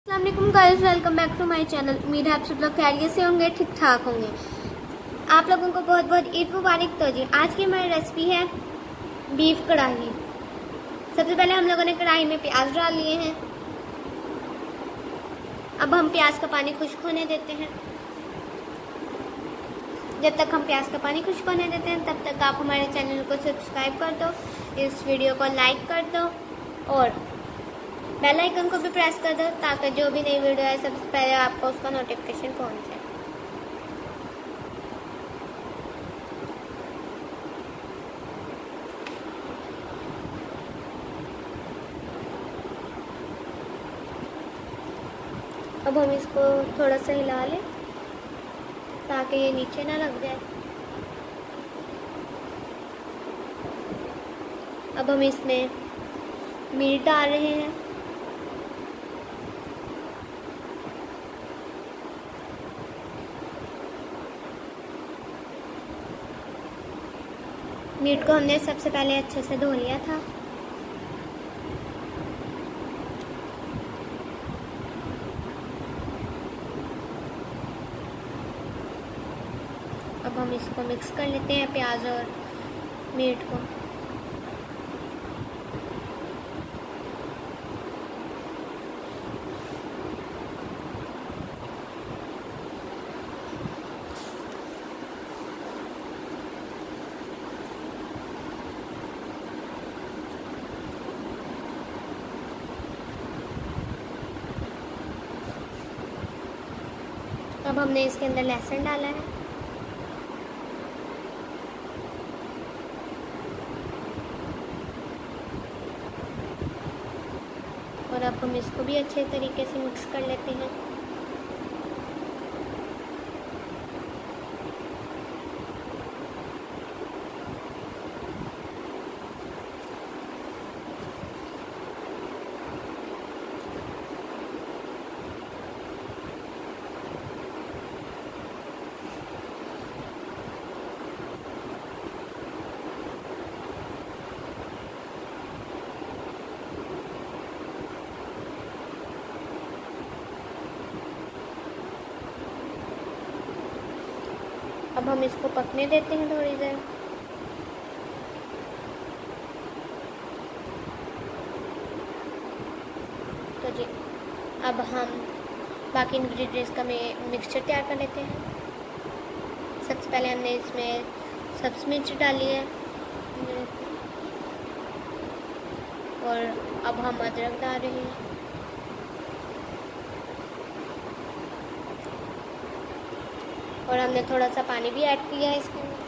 अस्सलाम वालेकुम guys, welcome back to my channel. उम्मीद है आप सब लोग खैरियत से होंगे, ठीक ठाक होंगे। आप लोगों को बहुत बहुत ईद मुबारक। तो जी आज की हमारी रेसिपी है बीफ कढ़ाई। सबसे पहले हम लोगों ने कढ़ाई में प्याज डाल लिए हैं। अब हम प्याज का पानी खुश्क होने देते हैं। जब तक हम प्याज का पानी खुश्क होने देते हैं तब तक आप हमारे चैनल को सब्सक्राइब कर दो, इस वीडियो को लाइक कर दो और बेल आइकन को भी प्रेस कर दो ताकि जो भी नई वीडियो है सबसे पहले आपको उसका नोटिफिकेशन पहुंचे। अब हम इसको थोड़ा सा हिला लें ताकि ये नीचे ना लग जाए। अब हम इसमें मीट डाल रहे हैं। मीट को हमने सबसे पहले अच्छे से धो लिया था। अब हम इसको मिक्स कर लेते हैं, प्याज और मीट को। अब हमने इसके अंदर लहसुन डाला है। और अब हम इसको भी अच्छे तरीके से मिक्स कर लेते हैं। अब हम इसको पकने देते हैं थोड़ी देर। तो जी अब हम बाकी इंग्रेडिएंट्स का मिक्सचर तैयार कर लेते हैं। सबसे पहले हमने इसमें सब्ज़ मिर्च डाली है और अब हम अदरक डाल रहे हैं। और हमने थोड़ा सा पानी भी ऐड किया है इसके अंदर।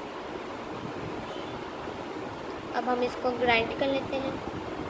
अब हम इसको ग्राइंड कर लेते हैं।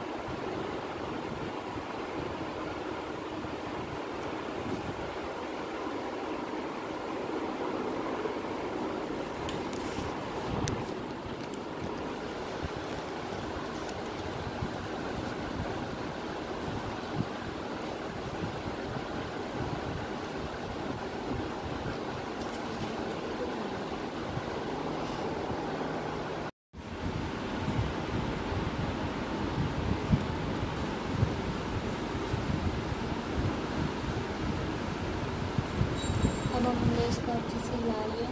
अब हमने इसको अच्छे से हिला लिया।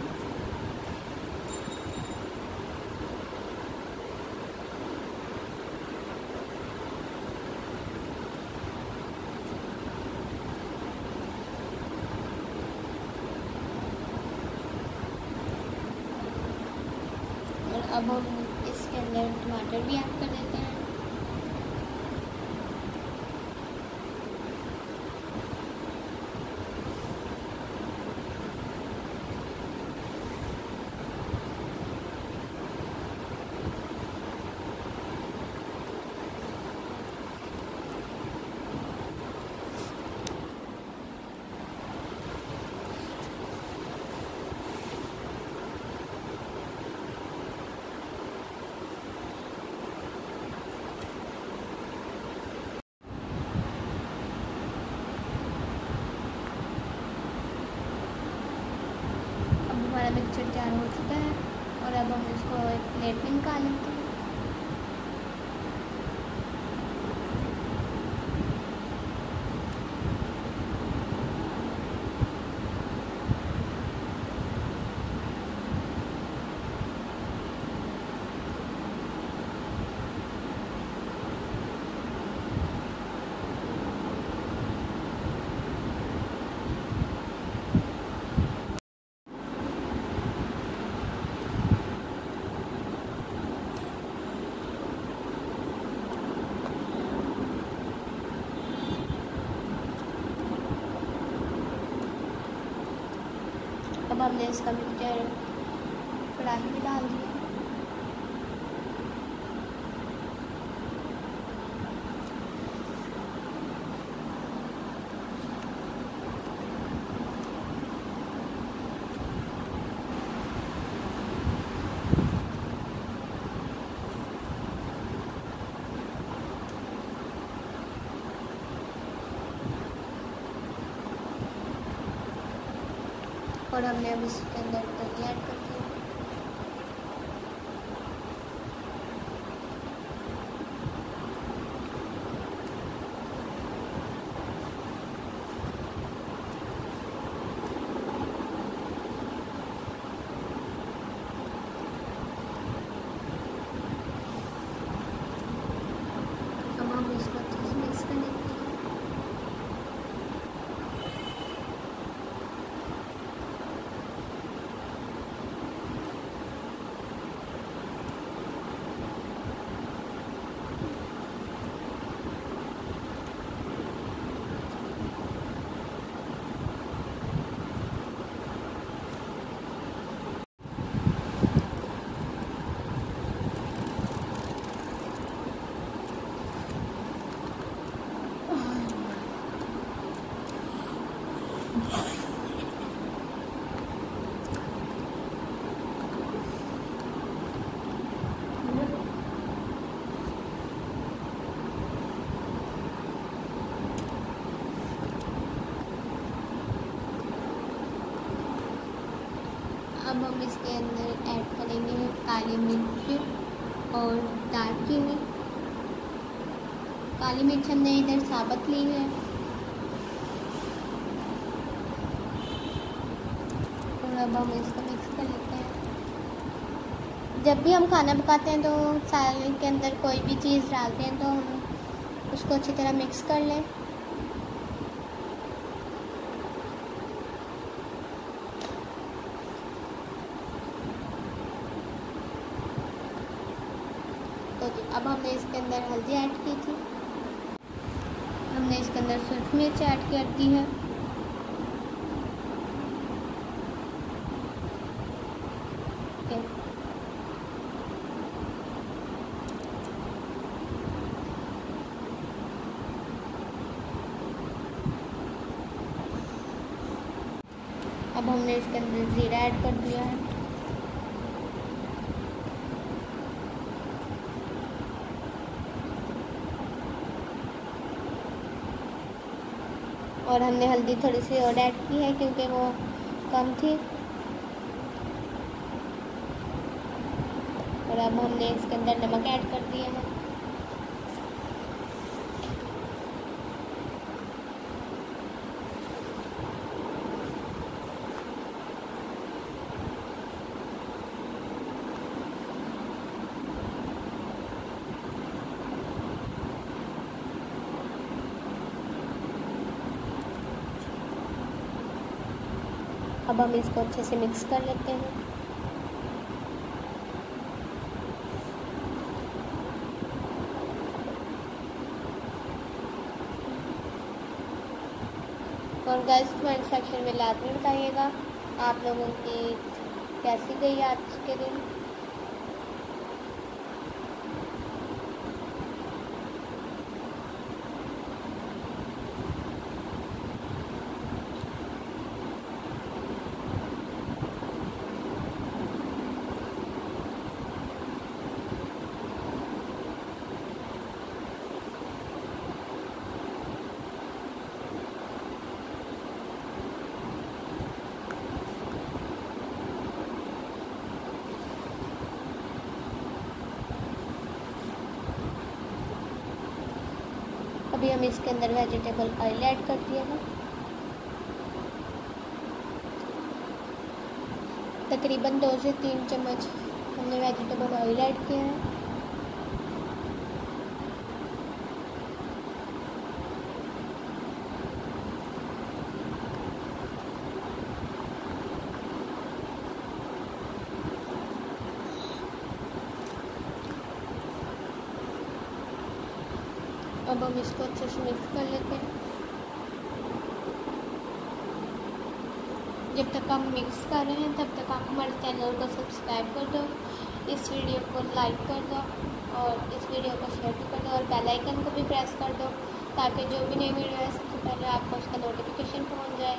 और अब हम इसके अंदर टमाटर भी ऐड कर देते हैं। हमारा मिक्सचर तैयार हो चुका है और अब हम इसको एक प्लेट में निकाल लेते हैं। हमने इसका मिक्सचर कढ़ाई में डाल दिया। और हमने अब इसके अंदर दही ऐड कर दिया। अब हम इसको अच्छे से मिक्स कर लेंगे। अब हम इसके अंदर ऐड करेंगे काली मिर्च और दालचीनी। काली मिर्च हमने इधर साबुत ली है और अब हम इसको मिक्स कर लेते हैं। जब भी हम खाना पकाते हैं तो सालन के अंदर कोई भी चीज़ डालते हैं तो हम उसको अच्छी तरह मिक्स कर लें। तो अब हमने इसके अंदर हल्दी ऐड की थी, हमने इसके अंदर सूखी मिर्च ऐड कर दी है। अब हमने इसके अंदर ज़ीरा ऐड कर दिया है। और हमने हल्दी थोड़ी सी और ऐड की है क्योंकि वो कम थी। और अब हमने इसके अंदर नमक ऐड कर दिया है। अब हम इसको अच्छे से मिक्स कर लेते हैं। और गाइस कमेंट सेक्शन में लाजमी बताइएगा आप लोगों की कैसी गई आज के दिन। अभी हम इसके अंदर वेजिटेबल ऑयल ऐड कर दिया है। तकरीबन 2 से 3 चम्मच हमने वेजिटेबल ऑयल ऐड किया है। अब हम इसको अच्छे से मिक्स कर लेते हैं। जब तक हम मिक्स कर रहे हैं तब तक आप हमारे चैनल को सब्सक्राइब कर दो, इस वीडियो को लाइक कर दो और इस वीडियो को शेयर भी कर दो और बेल आइकन को भी प्रेस कर दो ताकि जो भी नई वीडियो है सबसे पहले आपको उसका नोटिफिकेशन पहुंच जाए।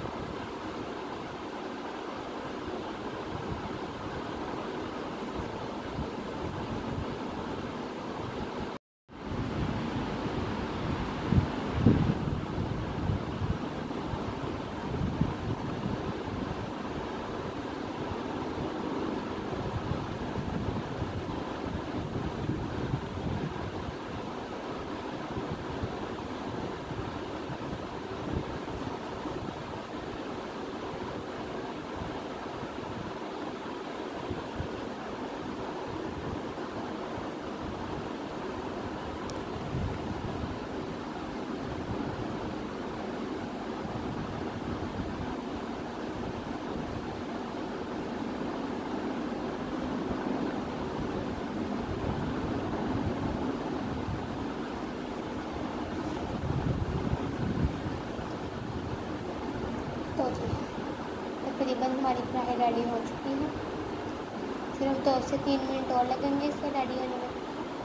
तो जी तकरीबन हमारी कढ़ाई रेडी हो चुकी है, सिर्फ 2 से 3 मिनट और लगेंगे इसको रेडी होने में।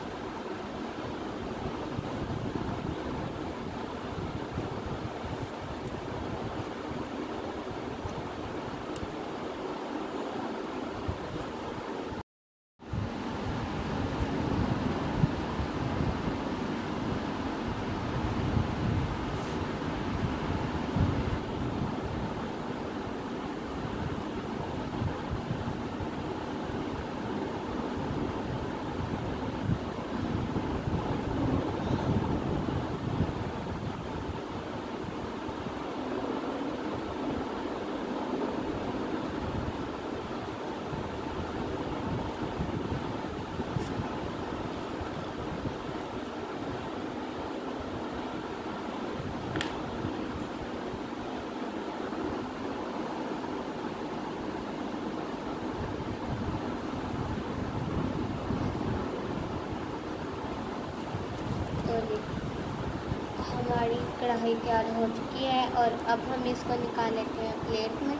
हमारी कढ़ाई तैयार हो चुकी है और अब हम इसको निकाल लेते हैं प्लेट में।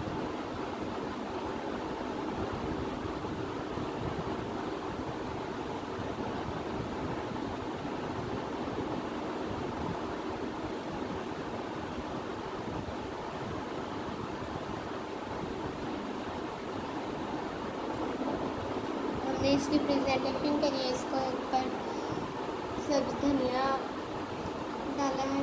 हमने इसकी प्रेजेंटेशन के लिए इसको ऊपर सब्ज़ धनिया डाला है।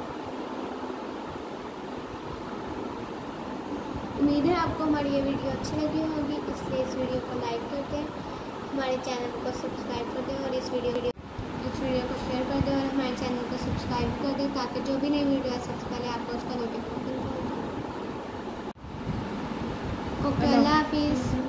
उम्मीद है आपको हमारी ये वीडियो अच्छी लगी होगी, इसलिए इस वीडियो को लाइक कर दें, हमारे चैनल को सब्सक्राइब कर दें और इस वीडियो को शेयर कर दें और हमारे चैनल को सब्सक्राइब कर दें ताकि जो भी नई वीडियो है सबसे पहले आपको उसका नोटिफिकेशन पहुंचे। ओके, अल्लाह हाफिज़।